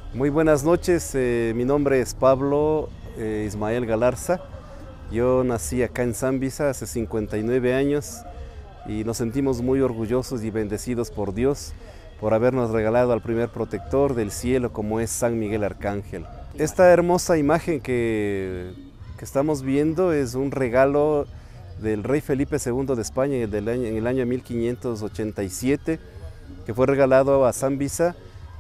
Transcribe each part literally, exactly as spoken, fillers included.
Muy buenas noches, eh, mi nombre es Pablo eh, Ismael Galarza. Yo nací acá en Zambisa hace cincuenta y nueve años y nos sentimos muy orgullosos y bendecidos por Dios por habernos regalado al primer protector del cielo como es San Miguel Arcángel. Esta hermosa imagen que, que estamos viendo es un regalo del rey Felipe segundo de España en el año, en el año mil quinientos ochenta y siete, que fue regalado a Zambisa.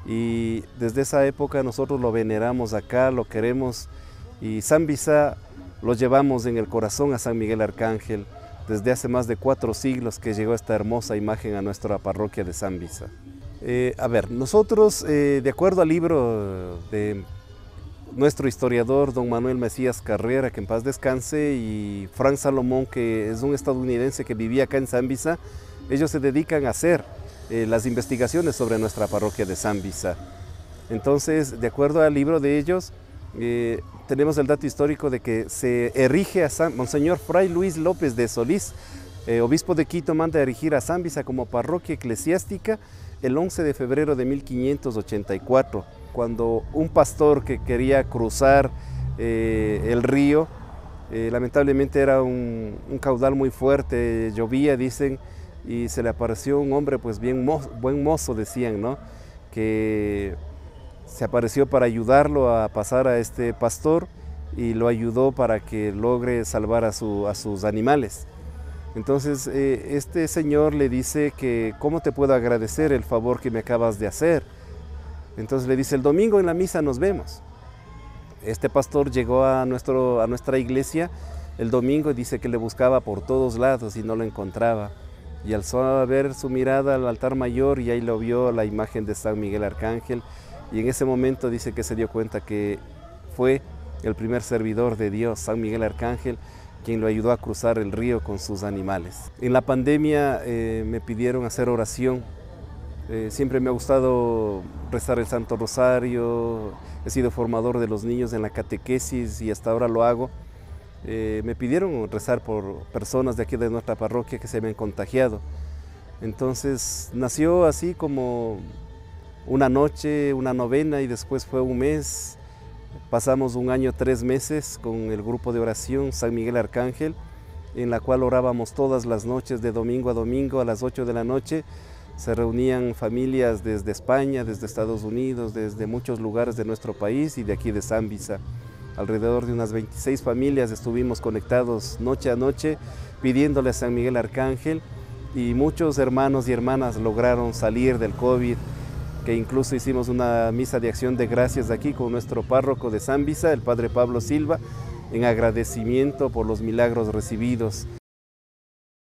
Y desde esa época nosotros lo veneramos acá, lo queremos, y Zambisa lo llevamos en el corazón a San Miguel Arcángel desde hace más de cuatro siglos que llegó esta hermosa imagen a nuestra parroquia de Zambisa. Eh, a ver, nosotros, eh, de acuerdo al libro de nuestro historiador don Manuel Mesías Carrera, que en paz descanse, y Frank Salomón, que es un estadounidense que vivía acá en Zambisa, ellos se dedican a hacer Eh, las investigaciones sobre nuestra parroquia de Zambisa. Entonces, de acuerdo al libro de ellos, eh, tenemos el dato histórico de que se erige a San, Monseñor Fray Luis López de Solís, eh, obispo de Quito, manda a erigir a Zambisa como parroquia eclesiástica el once de febrero de mil quinientos ochenta y cuatro, cuando un pastor que quería cruzar eh, el río, eh, lamentablemente era un, un caudal muy fuerte, llovía, dicen, y se le apareció un hombre, pues bien mozo, buen mozo, decían, ¿no? Que se apareció para ayudarlo a pasar a este pastor y lo ayudó para que logre salvar a, su, a sus animales. Entonces eh, este señor le dice que ¿cómo te puedo agradecer el favor que me acabas de hacer? Entonces le dice, el domingo en la misa nos vemos. Este pastor llegó a, nuestro, a nuestra iglesia el domingo y dice que le buscaba por todos lados y no lo encontraba. Y alzó a ver su mirada al altar mayor y ahí lo vio la imagen de San Miguel Arcángel, y en ese momento dice que se dio cuenta que fue el primer servidor de Dios, San Miguel Arcángel, quien lo ayudó a cruzar el río con sus animales. En la pandemia eh, me pidieron hacer oración. Eh, siempre me ha gustado rezar el Santo Rosario, he sido formador de los niños en la catequesis y hasta ahora lo hago. Eh, me pidieron rezar por personas de aquí de nuestra parroquia que se habían contagiado. Entonces nació así como una noche, una novena, y después fue un mes. Pasamos un año, tres meses con el grupo de oración San Miguel Arcángel, en la cual orábamos todas las noches de domingo a domingo a las ocho de la noche. Se reunían familias desde España, desde Estados Unidos, desde muchos lugares de nuestro país y de aquí de Zambisa. Alrededor de unas veintiséis familias estuvimos conectados noche a noche pidiéndole a San Miguel Arcángel, y muchos hermanos y hermanas lograron salir del COVID, que incluso hicimos una misa de acción de gracias aquí con nuestro párroco de Zambisa, el padre Pablo Silva, en agradecimiento por los milagros recibidos.